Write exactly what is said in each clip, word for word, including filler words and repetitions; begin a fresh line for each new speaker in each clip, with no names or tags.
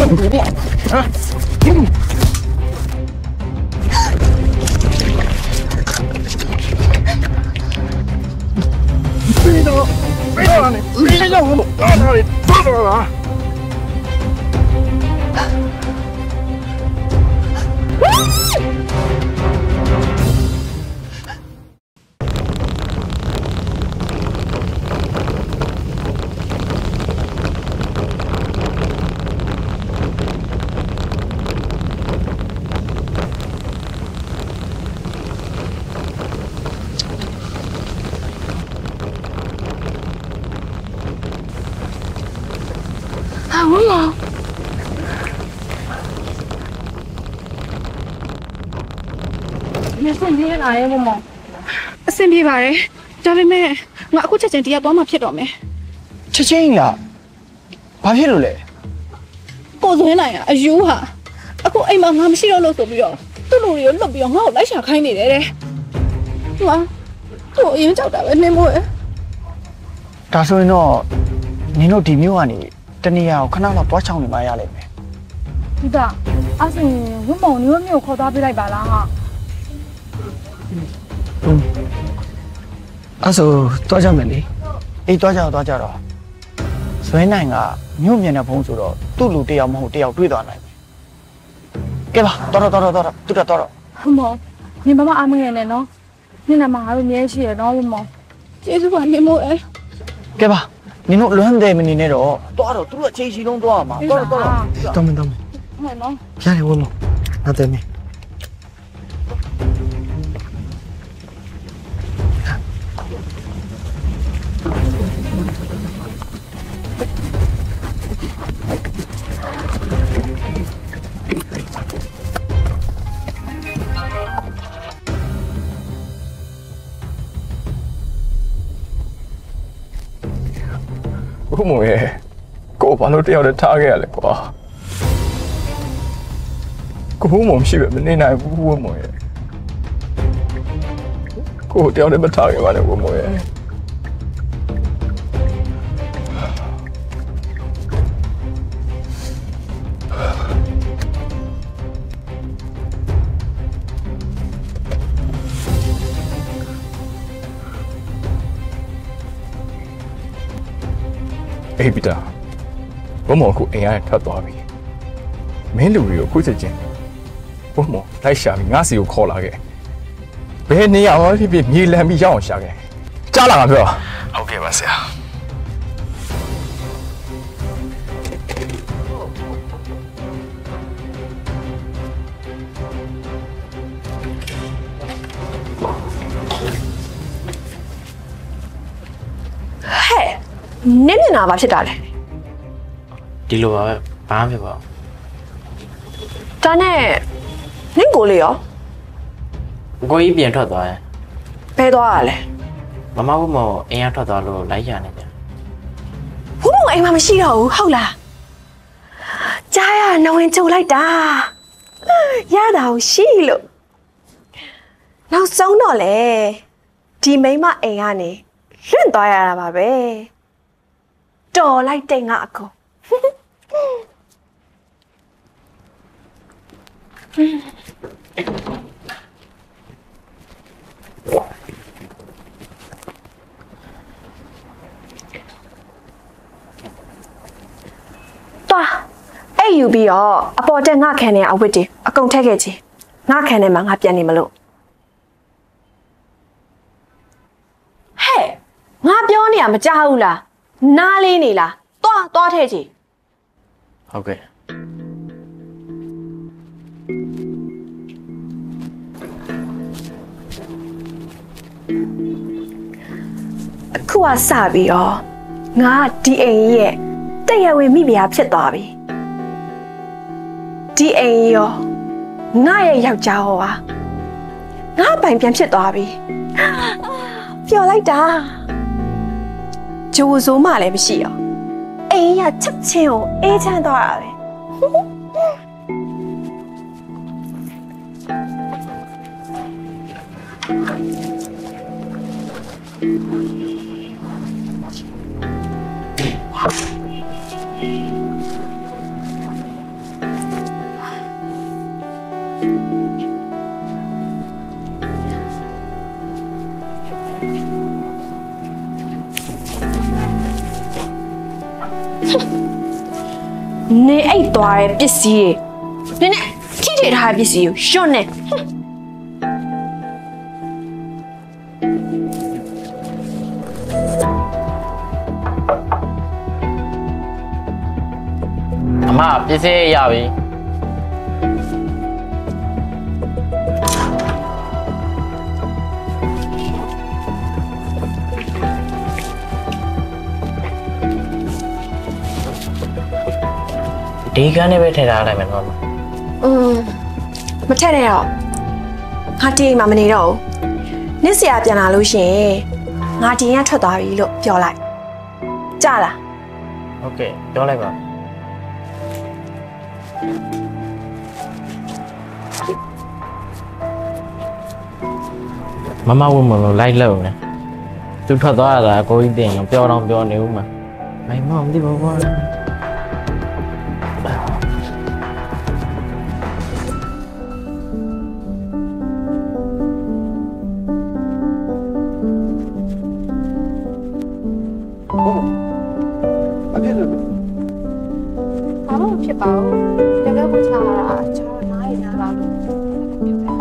别动！别动！你别让我弄！啊，那里抓住了！
你身边哪有么？身边吧嘞，这边没，我过这阵子要多么撇到没？
吃青呀，ဘာဖြစ်လို့လဲ
ကိုသွင်းနိုင်อ่ะအယူဟာအခုအိမ်မှာငါမရှိတော့လို့ဆိုပြီးတော့သူ့လူတွေကိုလွတ်ပြီးတော့ငါ့ကိုလိုက်ရှာခိုင်းနေတယ်တဲ့ငါသူ့အရင်ကြောက်တာပဲနင်းမို့
ဒါဆိုရင်တော့နင်တို့ဒီမျိုးကနေတနေရာကိုခဏလောက်တွားချောင်းနေမှရလိမ့်မယ်
ဒီကအဲ့ဆိုရင်ဝင်းမောင်မျိုးမျိုးခေါ်သွားပေးလိုက်ပါလားဟာ
အဲ့ဆိုတွားကြမယ်လေအေးတွားကြတော့တွားကြတော့ဇွဲနိုင်ကမြို့မြန်တဲ့ဘုံဆိုတော့သူ့လူတယောက်မဟုတ်တယောက်တွေ့သွားနိုင်တယ်ကဲပါတော်တော်တော်တော်တူတော်တော်
ဟုတ်မောညီမမအားမငယ်နဲ့နော်ညနေမှာငါတို့မြဲရှိရနော်ဝင်းမောကျေးဇူးပါနေမို့အဲ
ကဲပါနင်တို့လွမ်းတယ်မနေနဲ့တော့တွားတော့သူတို့အချိန်ရှိလုံးတွားမှာတော်တော်တော်တော်မင်းတော်မင်း
ဟုတ်နော်
ရတယ်ဝင်းမောနားတယ်မင်း
ဘုံရဲ့ကိုဘာလို့တယောက်တည်းထားခဲ့ရလဲကွာကိုဘုံမရှိပဲမနေနိုင်ဘူးဘုံရဲ့ကိုတယောက်တည်းမထားခဲ့ပါနဲ့ဘုံရဲ့အေးပီတာဘုံမော်ကိုအိမ်ရထွက်သွားပြီမင်းလူတွေကိုခုချက်ချင်းဘုံမော်လိုက်ရှာပြီးငါစီကိုခေါ်လာခဲ့ဘယ်နေရာမှာဖြစ်ဖြစ်မြေလံပြီးရောက်အောင်ရှာခဲ့ကြားလာမှာပြောဟုတ်ကဲ့ပါဆရာ
နင်းမျက်နှာဘာဖြစ်တာလဲ
ဒီလိုပါပဲဘာမှမဖြစ်ပါဘူး
ဒါနဲ့နင်းကိုလေရော
ကိုကြီးပြန်ထွက်သွားတယ်
ဘယ်သွားရလဲ
မမဘုမောအိမ်ရထွက်သွားလို့လိုက်ရနေကြ
ဘုမောအိမ်မှာမရှိတော့ဘူးဟုတ်လားကြားရနဝင်ကြုံလိုက်တာရတာကိုရှိလို့နောက်ဆုံးတော့လေဒီမိမအိမ်ကနေလွင့်သွားရတာပါပဲတော်လိုက်တဲ့ငါအကိုသွားအဲ့ယူပြီးတော့အပေါ်တက်ငါခံနေအဝတ်တွေအကုန်ထည့်ခဲ့ချင်ငါခံနေမှာငါပြန်နေမလို့ဟဲ့ငါပြောနေရမကြောက်ဘူးလားနားလေးနေလားသွားသွားထဲချီ
ဟုတ်ကဲ့
အခုကစပြီးတော့ငါဒီအိမ်ရဲ့တရားဝင်မိဖုရားဖြစ်သွားပြီဒီအိမ်ရောငါရဲ့ယောက်ျားဟောပါငါပိုင်ပြန်ဖြစ်သွားပြီပျော်လိုက်တာဂျိုးစိုးမှလည်းမရှိရောအိမ်ရချက်ချင်းကိုအေးချမ်းသွားတာပဲနေအိတ်သွားတဲ့ပစ္စည်းတွေနည်းနည်းထိထိထားတဲ့ပစ္စည်းကိုရှွတ်နေ
အမပစ္စည်းရပြီဒီကနေ့ပဲထည့်ထားလိုက်မယ်နော်
อืมမထက်နဲ့တော့ငါတီအိမ်မှာမနေတော့ဘူးနေ့ဆရာပြန်လာလို့ရှိရင်ငါဒီရင်ထွက်သွားပြီလို့ပြောလိုက်ကြားလား
ဟုတ်ကဲ့ပြောလိုက်ပါမမဝမလို့လိုက်လို့နေသူထွက်သွားတာကိုကြီးတင်ရောပြောတော့ပြောနေဦးမှာမိုင်မမသိဘူးကွာ
ဖြစ်ပါဘူးတကယ်ကိုချာတာကျွန်တော်နားရနားလာလို့ဖြစ်တယ်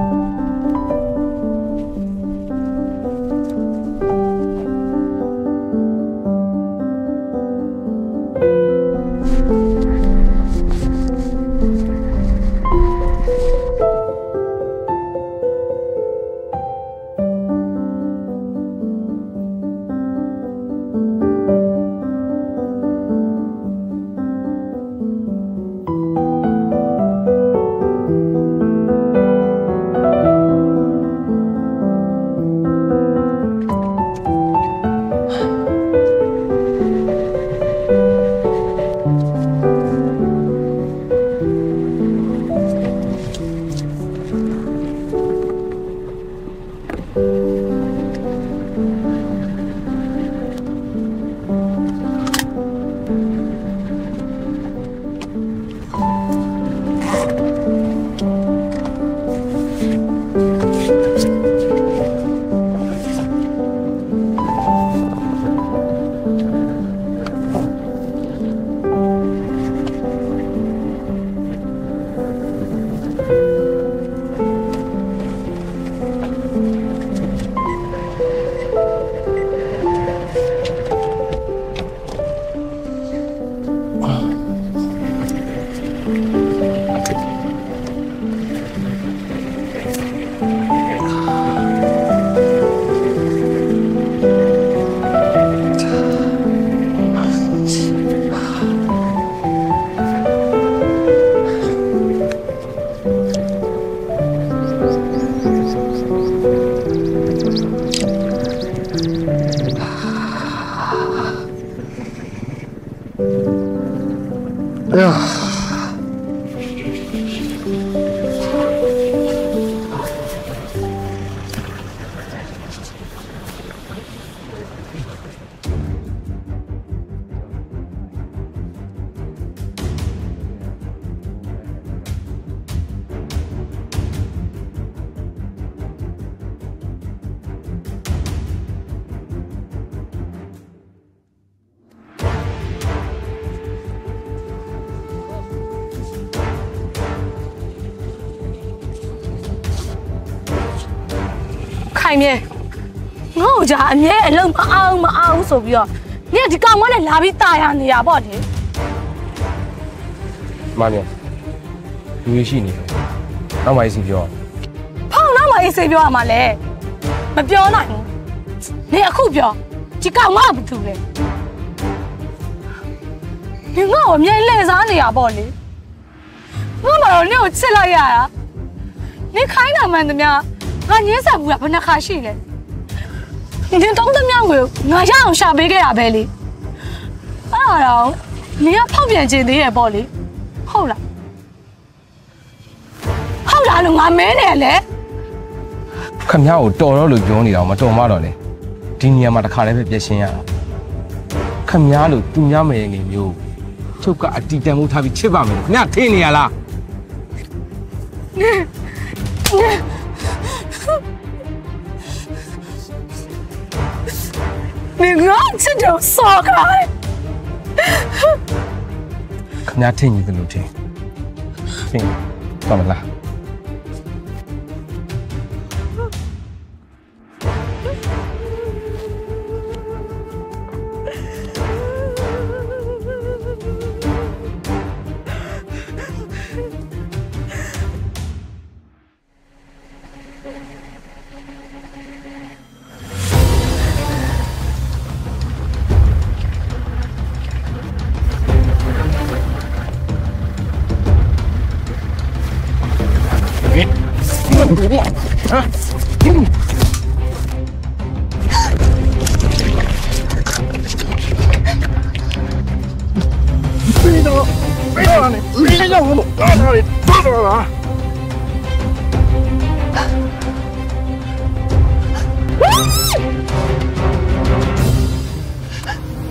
ခိုင်မြဲငါ့ကိုကြာအမြဲအလုံးမအောင်မအောင်ဆိုပြီးတော့နင်ကဒီကောင်မနဲ့လာပြီးတာရနေရပေါ့လေ
မမြလူရရှိနေနောက်မှအစီပြော
ဖောင်းနောက်မှအစီပြောရမှာလဲမပြောနိုင်ဘူးနင်အခုပြောဒီကောင်မကဘာလုပ်လဲနင်ငါ့ကိုအမြဲလှည့်စားနေရပေါ့လေငါမတော့နင်ကိုချစ်လိုက်ရတာနင်ခိုင်းတာမှန်သမျှငါညင်းဆက်ဘူးကဘယ်နှခါရှိလဲဒီတောင်းသမျှကိုငါရအောင်ရှာပေးခဲ့တာပဲလေအဲ့ဒါတော့နင်ကဖောက်ပြန်ခြင်းသေးရဲ့ပေါ့လေဟုတ်လားဟုတ်လားလို့ငါမဲနေလေ
ခမ ्या ကိုတော်တော့လို့ပြောနေတာမတော်မတော့လေဒီနေရာမှာတစ်ခါလည်းပဲပြည့်ရှင်းရတာခမ ्या လို့သူများမယ်ငယ်မျိုးချုပ်ကအတီတန်မှုထားပြီးချစ်ပါမယ်ခင်ဗျထင်းနေရလား
你我这就傻开，
ခင်ဗျားထင်နေတယ်လို့ထင်ထင်တော့မလား
မ